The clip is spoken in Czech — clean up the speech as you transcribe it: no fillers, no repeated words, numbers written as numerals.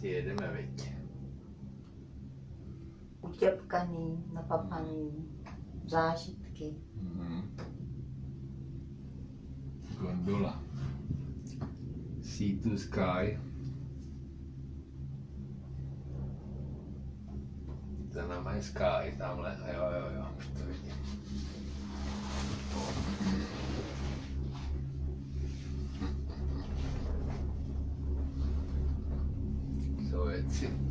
Jedeme, viď. Utěpkaný, napapaný, zážitky. Gondola. Sea to sky. Za náma je sky tamhle. Jo, už to vidím. Co věci.